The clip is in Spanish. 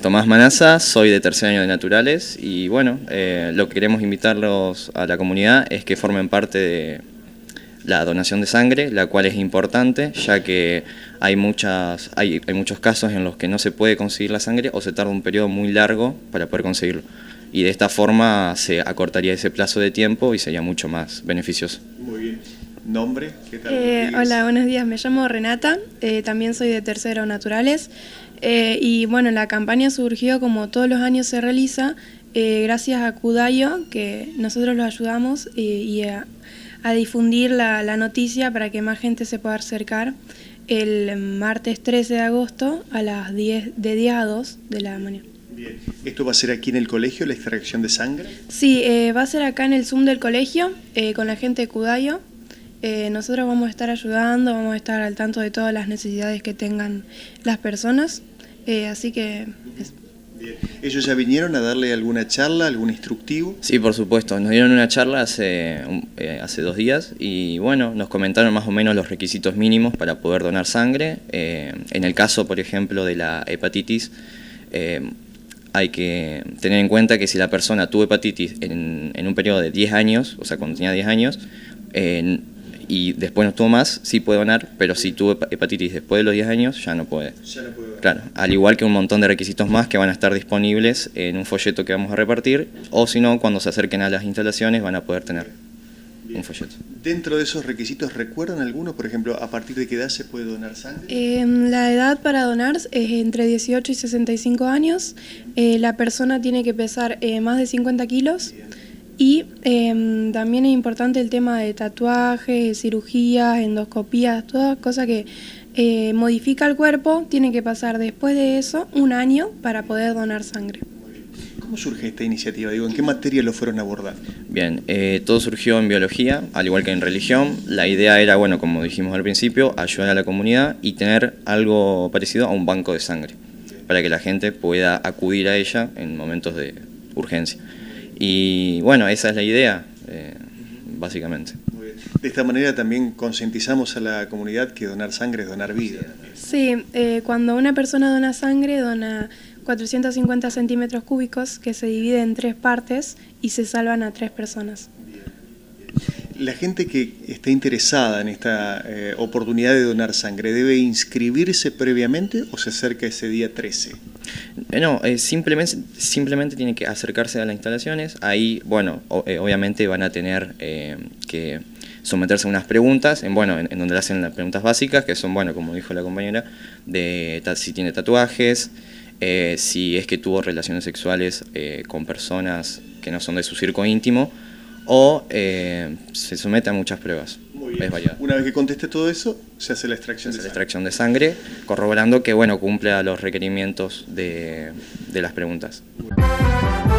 Tomás Manaza, soy de tercer año de Naturales y bueno, lo que queremos invitarlos a la comunidad es que formen parte de la donación de sangre, la cual es importante ya que hay muchos casos en los que no se puede conseguir la sangre o se tarda un periodo muy largo para poder conseguirlo. Y de esta forma se acortaría ese plazo de tiempo y sería mucho más beneficioso. Muy bien. ¿Nombre? ¿Qué tal? Hola, buenos días. Me llamo Renata, también soy de tercero Naturales. Y bueno, la campaña surgió como todos los años se realiza, gracias a Cudayo, que nosotros los ayudamos y a difundir la noticia para que más gente se pueda acercar el martes 13 de agosto a las 10, de 10 a 2 de la mañana. Bien. ¿Esto va a ser aquí en el colegio, la extracción de sangre? Sí, va a ser acá en el Zoom del colegio, con la gente de Cudayo. Nosotros vamos a estar ayudando, vamos a estar al tanto de todas las necesidades que tengan las personas, así que... Bien. ¿Ellos ya vinieron a darle alguna charla, algún instructivo? Sí, por supuesto, nos dieron una charla hace 2 días y bueno, nos comentaron más o menos los requisitos mínimos para poder donar sangre. En el caso, por ejemplo, de la hepatitis, hay que tener en cuenta que si la persona tuvo hepatitis en un periodo de 10 años, o sea, cuando tenía 10 años, y después no tuvo más, sí puede donar, pero si tuvo hepatitis después de los 10 años, ya no puede. Ya no puede donar. Claro, al igual que un montón de requisitos más que van a estar disponibles en un folleto que vamos a repartir, o si no, cuando se acerquen a las instalaciones van a poder tener un folleto. Dentro de esos requisitos, ¿recuerdan alguno? Por ejemplo, ¿a partir de qué edad se puede donar sangre? La edad para donar es entre 18 y 65 años. La persona tiene que pesar más de 50 kilos. Y también es importante el tema de tatuajes, cirugías, endoscopías, todas cosas que modifica el cuerpo. Tiene que pasar después de eso 1 año para poder donar sangre. ¿Cómo surge esta iniciativa? Digo, ¿en qué materia lo fueron a abordar? Bien, todo surgió en biología, al igual que en religión. La idea era, bueno, como dijimos al principio, ayudar a la comunidad y tener algo parecido a un banco de sangre, para que la gente pueda acudir a ella en momentos de urgencia. Y bueno, esa es la idea, básicamente. Muy bien. De esta manera también concientizamos a la comunidad que donar sangre es donar vida. Sí, cuando una persona dona sangre, dona 450 centímetros cúbicos que se divide en 3 partes y se salvan a 3 personas. La gente que está interesada en esta oportunidad de donar sangre, ¿debe inscribirse previamente o se acerca ese día 13? No, simplemente tiene que acercarse a las instalaciones. Ahí, bueno, obviamente van a tener que someterse a unas preguntas, en donde le hacen las preguntas básicas, que son, bueno, como dijo la compañera, de si tiene tatuajes, si es que tuvo relaciones sexuales con personas que no son de su círculo íntimo, o se somete a muchas pruebas. Muy bien. Una vez que conteste todo eso, se hace la extracción de sangre, corroborando que, bueno, cumple a los requerimientos de las preguntas.